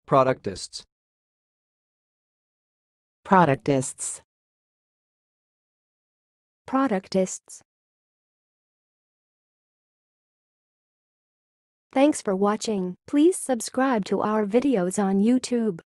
Protoctists. Protoctists. Protoctists. Thanks for watching. Please subscribe to our videos on YouTube.